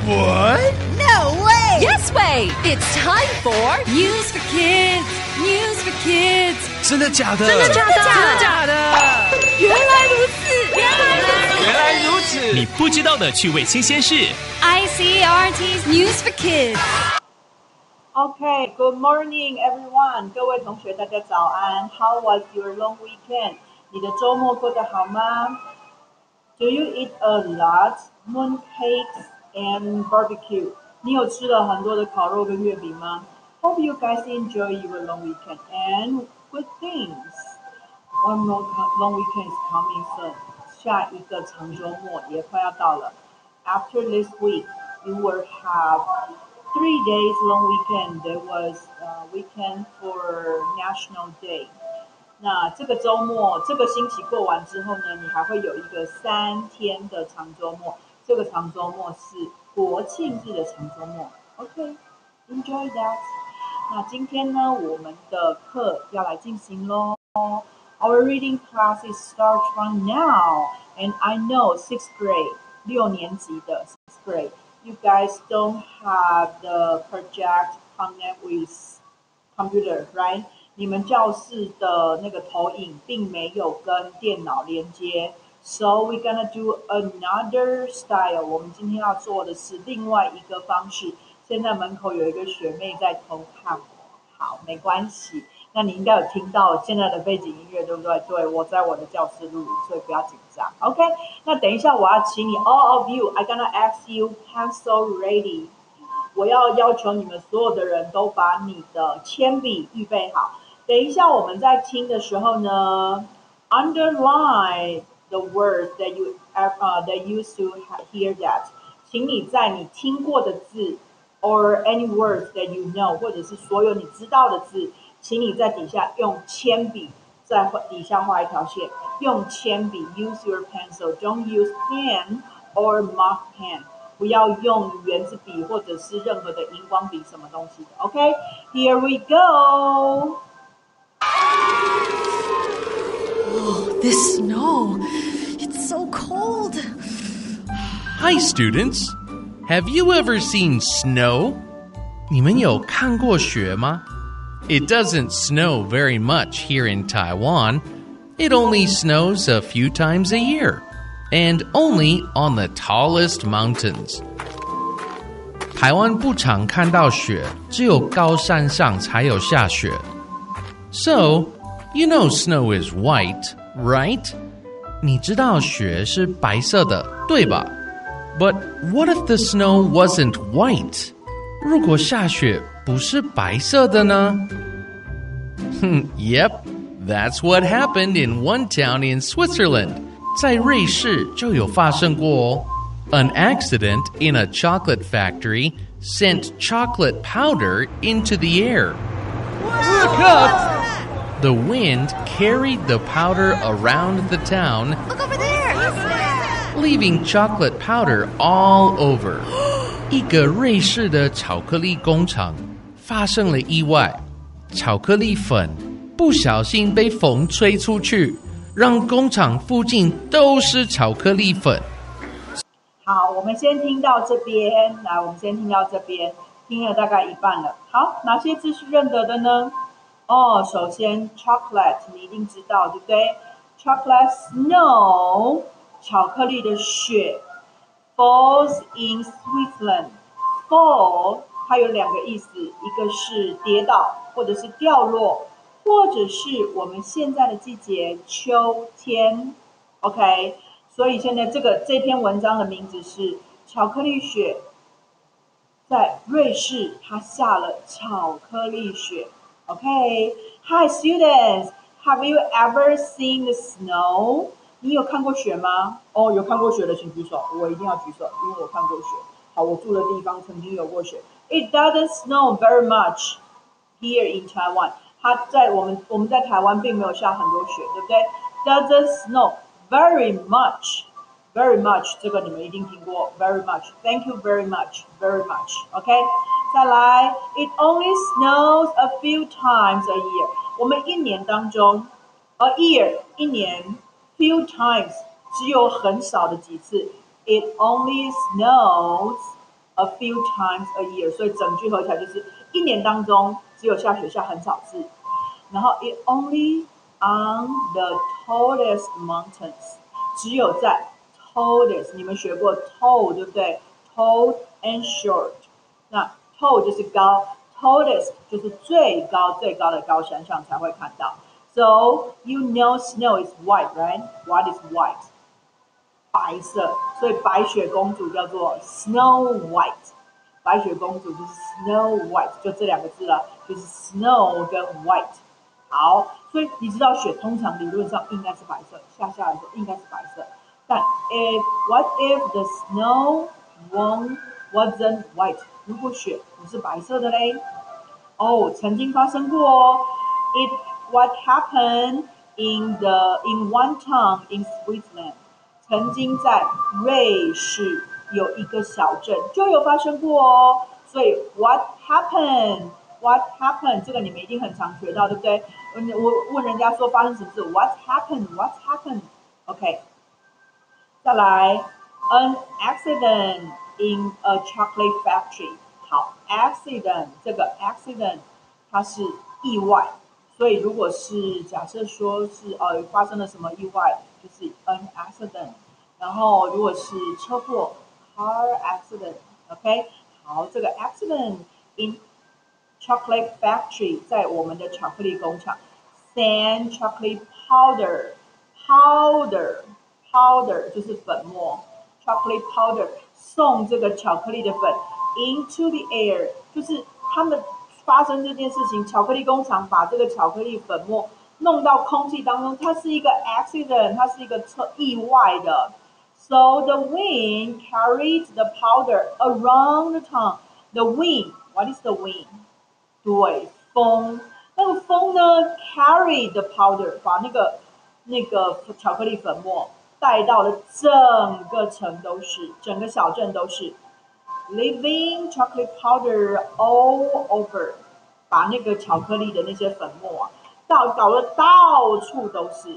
What? No way! Yes way! It's time for News for Kids! News for Kids! 真的假的？ 真的假的？ 真的假的？ 原来如此！ 原来如此！ 你不知道的趣味新鲜事。 ICRT's News for Kids. Okay, good morning, everyone. 各位同学，大家早安。How was your long weekend? 你的周末过得好吗 ？Do you eat a lot mooncakes and barbecue? 你有吃了很多的烤肉跟月饼吗 ？Hope you guys enjoy your long weekend and good things. One more long weekend is coming soon. 下一个长周末也快要到了。After this week, you will have 3 days long weekend. There was a weekend for National Day. 那这个周末，这个星期过完之后呢，你还会有一个3天的长周末。这个长周末是国庆日的长周末。OK, enjoy that. 那今天呢，我们的课要来进行咯。Our reading classes start from now, and I know 6th grade, 6年级的 6th grade, you guys don't have the project connect with computer, right? 你们教室的那个投影并没有跟电脑连接 ，so we're gonna do another style. 我们今天要做的是另外一个方式。现在门口有一个学妹在偷看我，好，没关系。那你应该有听到现在的背景音乐，对不对？对，我在我的教室录影，所以不要紧张。OK， 那等一下我要请你 ，all of you, I'm gonna ask you pencil ready。我要求你们所有的人都把你的铅笔预备好。等一下我们在听的时候呢 ，underline the words that you that used to hear that。请你在你听过的字 ，or any words that you know， 或者是所有你知道的字。请你在底下用铅笔在底下画一条线，用铅笔 use your pencil, don't use pen or mark pen， 不要用圆珠笔或者是任何的荧光笔什么东西的 OK, here we go. Oh, this snow. It's so cold. Hi, students. Have you ever seen snow? 你们有看过雪吗？It doesn't snow very much here in Taiwan. It only snows a few times a year, and only on the tallest mountains. 台湾不常看到雪，只有高山上才有下雪。So, you know snow is white, right? 你知道雪是白色的，对吧？ But what if the snow wasn't white? 如果下雪不是白色的呢？Yep, that's what happened in one town in Switzerland. 在瑞士就有发生过哦。An accident in a chocolate factory sent chocolate powder into the air. Look up! The wind carried the powder around the town, Look over there! leaving chocolate powder all over. 一个瑞士的巧克力工厂发生了意外，巧克力粉不小心被风吹出去，让工厂附近都是巧克力粉。 好，我们先听到这边，来，我们先听到这边，听了大概一半了。好，哪些字是认得的呢？哦，首先 chocolate 你一定知道，对不对 ？Chocolate snow 巧克力的雪 falls in Switzerland. Fall 它有两个意思，一个是跌倒或者是掉落，或者是我们现在的季节秋天 OK， 所以现在这篇文章的名字是巧克力雪。在瑞士它下了巧克力雪 OK, Hi students, have you ever seen the snow? 你有看过雪吗？哦，有看过雪的请举手，我一定要举手，因为我看过雪。好，我住的地方曾经有过雪。It doesn't snow very much here in Taiwan. 它在我们在台湾并没有下很多雪，对不对 ？Doesn't snow very much, very much 这个你们一定听过 very much. Thank you very much, very much. OK， 再来 ，It only snows a few times a year. 我们一年当中 ，a year 一年 ，few times 只有很少的几次。It only snows a few times a year， 所以整句合起来就是一年当中只有下雪下很少次。然后 it only on the tallest mountains， 只有在 tallest， 你们学过 tall 对不对？ tall and short， 那 tall 就是高， tallest 就是最高最高的高山上才会看到。So you know snow is white, right? What is white? 白色，所以白雪公主叫做 Snow White。白雪公主就是 Snow White， 就这两个字了，就是 Snow 跟 White。好，所以你知道雪通常理论上应该是白色，下来的时候应该是白色。但 what if the snow wasn't white？ 如果雪不是白色的嘞？哦，曾经发生过哦。What happened in one town in Switzerland？ 曾经在瑞士有一个小镇就有发生过哦。所以 what happened？ 这个你们一定很常学到，对不对？我问人家说发生什么事 ？What happened？ OK， 再来 an accident in a chocolate factory。好 ，accident 这个 accident 它是意外，所以如果是假设说是发生了什么意外，就是 an accident。然后如果是车祸 car accident，OK， 好，这个 accident in chocolate factory 在我们的巧克力工厂 ，sand chocolate powder 就是粉末 ，chocolate powder 送这个巧克力的粉 into the air， 就是他们发生这件事情，巧克力工厂把这个巧克力粉末弄到空气当中，它是一个 accident， 它是一个意外的。So the wind carried the powder around the town. The wind, what is the wind? 对，风。那个风呢 ，carry the powder， 把那个巧克力粉末带到了整个城都是，整个小镇都是 ，leaving chocolate powder all over， 把那个巧克力的那些粉末啊，搞得到处都是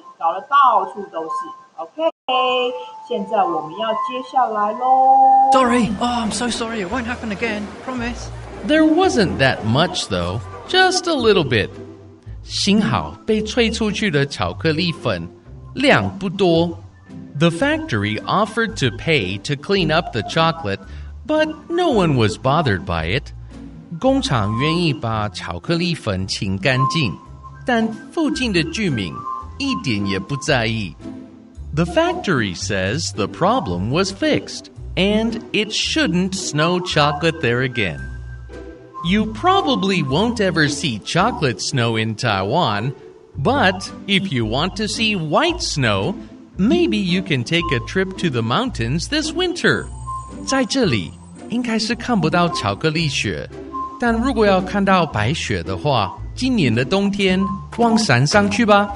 ，OK。现在我们要接下来咯。 Sorry, I'm so sorry. It won't happen again. Promise. There wasn't that much, though. Just a little bit. 幸好被吹出去的巧克力粉量不多。The factory offered to pay to clean up the chocolate, but no one was bothered by it. 工厂愿意把巧克力粉清干净，但附近的居民一点也不在意。The factory says the problem was fixed, and it shouldn't snow chocolate there again. You probably won't ever see chocolate snow in Taiwan, but if you want to see white snow, maybe you can take a trip to the mountains this winter. 在这里应该是看不到巧克力雪，但如果要看到白雪的话，今年的冬天往山上去吧。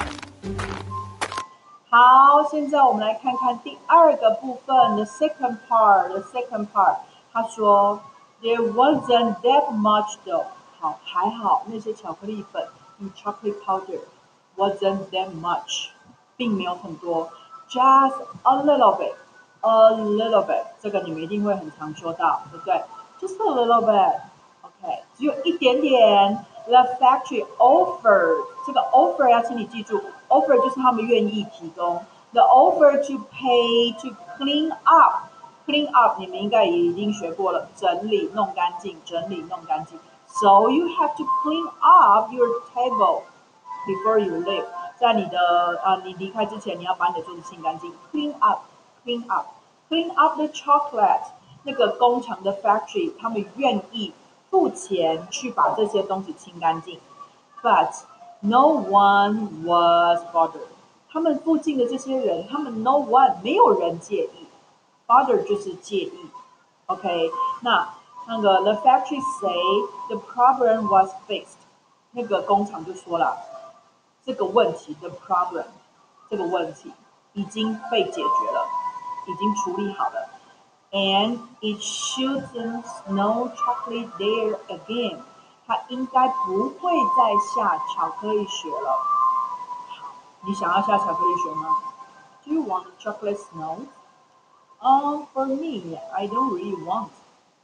好，现在我们来看看第二个部分 ，the second part。他说 ，There wasn't that much though。好，还好那些巧克力粉 ，in chocolate powder wasn't that much， 并没有很多 ，just a little bit。这个你们一定会很常说到，对不对 ？Just a little bit。OK， 只有一点点。The factory offered， 这个 offer 要请你记住 ，offer 就是他们愿意提供。The offer to pay to clean up，clean up 你们应该也已经学过了，整理弄干净。So you have to clean up your table before you leave。在你离开之前，你要把你的桌子清干净。Clean up the chocolate。那个工厂的 factory， 他们愿意付钱去把这些东西清干净 ，but no one was bothered。他们附近的这些人，他们 no one 没有人介意 ，bother 就是介意。OK， 那个 the factory say the problem was fixed。那个工厂就说了，这个问题 the problem 这个问题已经被解决了，已经处理好了。And it shouldn't snow chocolate there again。它应该不会再下巧克力雪了。你想要下巧克力雪吗 ？Do you want chocolate snow? For me, I don't really want.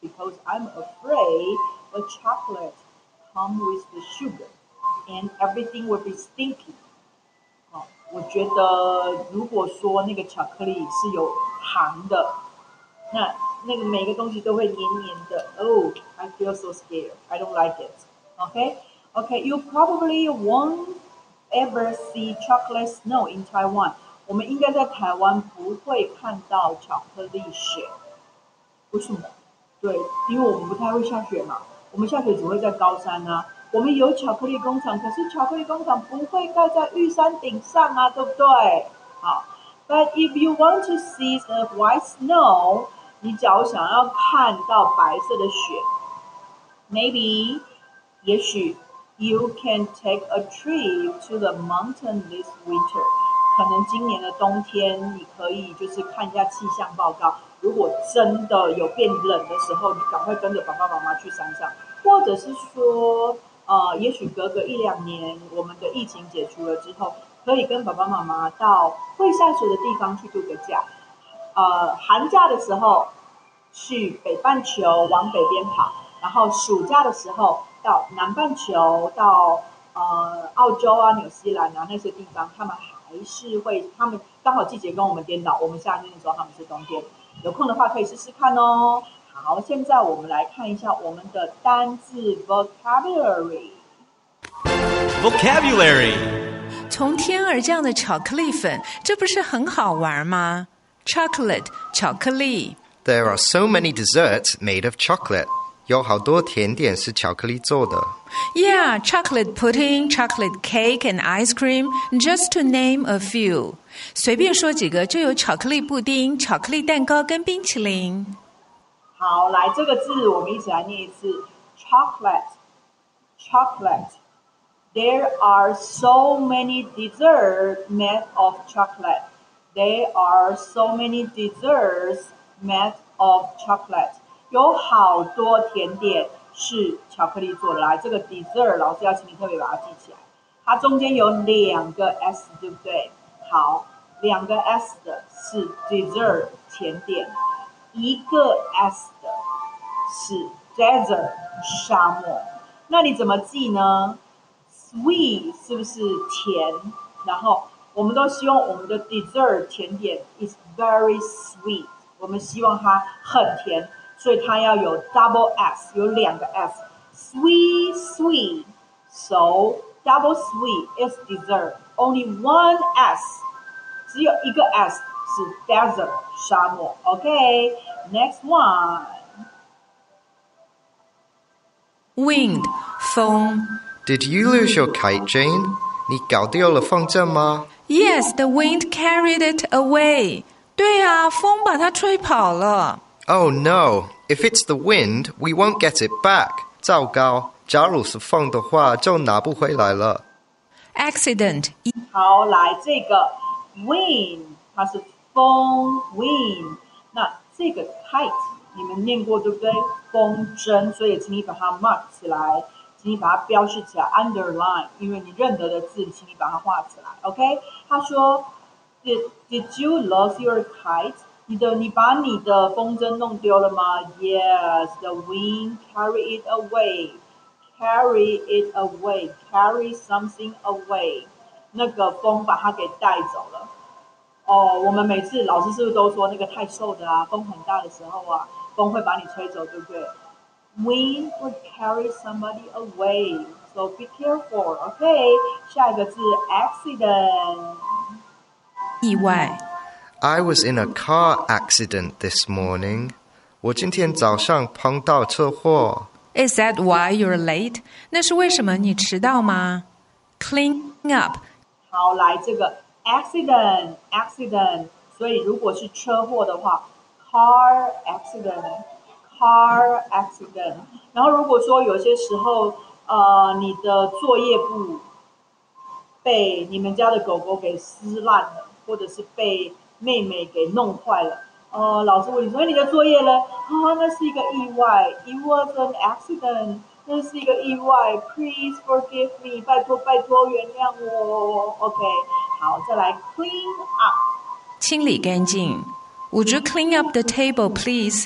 because I'm afraid the chocolate comes with the sugar and everything will be stinky. 我觉得如果说那个巧克力是有糖的，那个每个东西都会黏黏的。Oh, I feel so scared. I don't like it. Okay, you probably won't ever see chocolate snow in Taiwan. 我们应该在台湾不会看到巧克力雪。为什么？对，因为我们不太会下雪嘛。我们下雪只会在高山啊。我们有巧克力工厂，可是巧克力工厂不会盖在玉山顶上啊，对不对？好 ，But if you want to see the white snow， 你假如想要看到白色的雪 ，maybe 也许 you can take a trip to the mountain this winter。可能今年的冬天，你可以就是看一下气象报告。如果真的有变冷的时候，你赶快跟着爸爸妈妈去山上，或者是说。也许隔个1-2年，我们的疫情解除了之后，可以跟爸爸妈妈到会下雪的地方去度个假。寒假的时候去北半球往北边跑，然后暑假的时候到南半球，到澳洲啊、纽西兰啊那些地方，他们还是会，他们刚好季节跟我们颠倒，我们夏天的时候他们是冬天。有空的话可以试试看哦。好，现在我们来看一下我们的单字 vocabulary。 从天而降的巧克力粉，这不是很好玩吗？ Chocolate 巧克力。 There are so many desserts made of chocolate. 有好多甜点是巧克力做的。 Yeah, chocolate pudding, chocolate cake and ice cream, just to name a few. 随便说几个就有巧克力布丁、巧克力蛋糕跟冰淇淋。 好，来这个字我们一起来念一次 chocolate。 There are so many desserts made of chocolate. There are so many desserts made of chocolate. 有好多甜点是巧克力做的。来，这个 dessert 老师要请你特别把它记起来，它中间有2个 s， 对不对？好，2个 s 的是 dessert 甜点。1个 S 的是 desert 沙漠，那你怎么记呢？ Sweet 是不是甜？然后我们都希望我们的 dessert 甜点 is very sweet， 我们希望它很甜，所以它要有 double S， 有2个 S，sweet so double sweet is dessert. Only one S， 只有1个 S。是 desert 沙漠 OK next one Wind 风。 Did you lose your kite, Jane? 你搞丢了风筝吗？ Yes, the wind carried it away. 对啊，风把它吹跑了。 Oh no, if it's the wind, we won't get it back. 糟糕，假如是风的话，就拿不回来了。 Accident 好，来这个 wind 它是风 wind， 那这个 kite 你们念过对不对？风筝，所以请你把它 mark 起来，请你把它标示起来 underline， 因为你认得的字，请你把它画起来 OK。 他说 Did you lose your kite？ 你把你的风筝弄丢了吗？ Yes, the wind carry it away. Carry it away. Carry something away. 那个风把它给带走了。我们每次老师是不是都说那个太瘦的啊，风很大的时候啊，风会把你吹走，对不对？ Wind would carry somebody away, so be careful, OK？ 下一个字 accident， 意外。 I was in a car accident this morning. 我今天早上碰到车祸。 Is that why you're late? 那是为什么你迟到吗？ Clean up 好，来这个 accident， 所以如果是车祸的话 car accident， 然后如果说有些时候你的作业簿被你们家的狗狗给撕烂了，或者是被妹妹给弄坏了，老师问你说你的作业呢？那是一个意外 It was an accident， 那是一个意外 Please forgive me， 拜托原谅我 OK。 好，再来 clean up， 清理干净。 Would you clean up the table, please?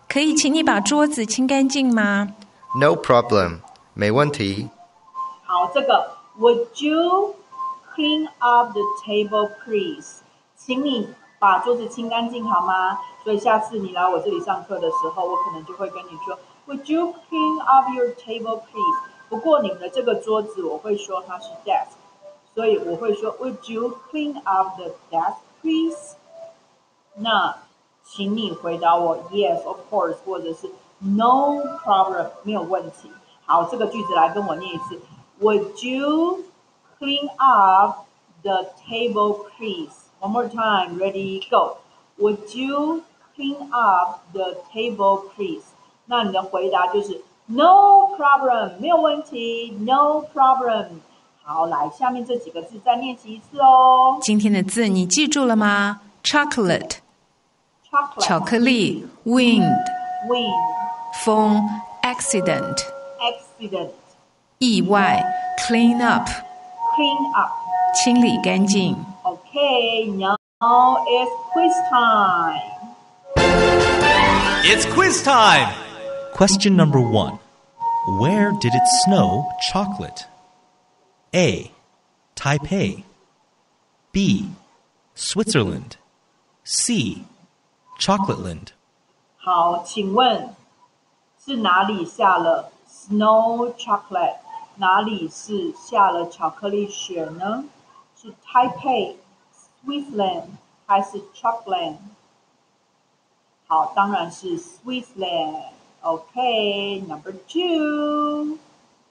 可以请你把桌子清干净吗？ No problem. 没问题。 好，这个 Would you clean up the table, please? 请你把桌子清干净好吗？所以下次你来我这里上课的时候，我可能就会跟你说 Would you clean up your table, please? 不过你们的这个桌子我会说它是 desk， 所以我会说 Would you clean up the desk, please? 那请你回答我 Yes, of course， 或者是 No problem， 没有问题。好，这个句子来跟我念一次 Would you clean up the table, please? One more time. Ready, go. Would you clean up the table, please? 那你的回答就是 No problem， 没有问题 No problem。 好，来，下面这几个字再练习一次哦。 今天的字你记住了吗？ Chocolate 巧克力 Wind Wind 风 Accident Accident 意外 Clean up Clean up 清理干净。 Okay, now it's quiz time. It's quiz time! Question number 1. Where did it snow chocolate? A. Taipei. B. Switzerland. C. Chocolateland. 好，请问是哪里下了 snow chocolate？ 哪里是下了巧克力雪呢？是 Taipei、Switzerland 还是 Chocolate？ 好，当然是 Switzerland。Okay, number 2.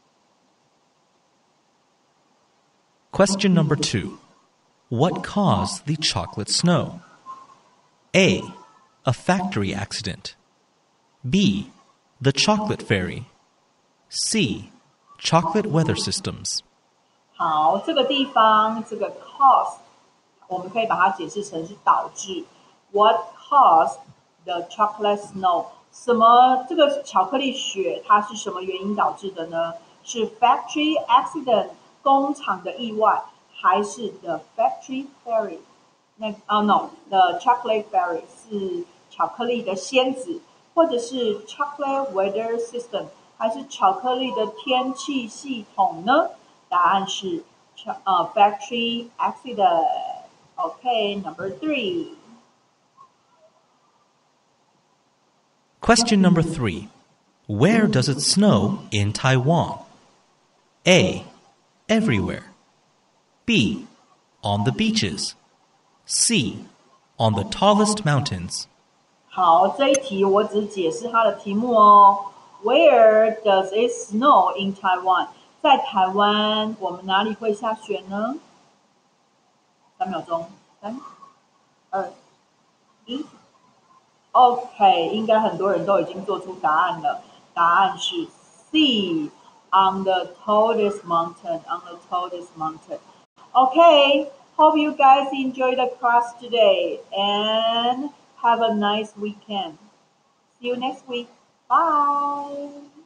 Question number 2. What caused the chocolate snow? A. A factory accident. B. The chocolate fairy. C. Chocolate weather systems. 好，这个地方这个 cause 我们可以把它解释成是导致。What caused the chocolate snow？ 什么这个巧克力雪它是什么原因导致的呢？是 factory accident 工厂的意外，还是 the factory fairy？ 那no the chocolate fairy 是巧克力的仙子，或者是 chocolate weather system 还是巧克力的天气系统呢？答案是factory accident. Okay, number 3. Question number 3. Where does it snow in Taiwan? A. Everywhere. B. On the beaches. C. On the tallest mountains. 好，这一题我只解释它的题目哦。Where does it snow in Taiwan？ 在台湾，我们哪里会下雪呢？3秒钟，3、2、1。OK， 应该很多人都已经做出答案了。答案是 C. On the tallest mountain. On the tallest mountain. Okay, hope you guys enjoy the class today and have a nice weekend. See you next week. Bye.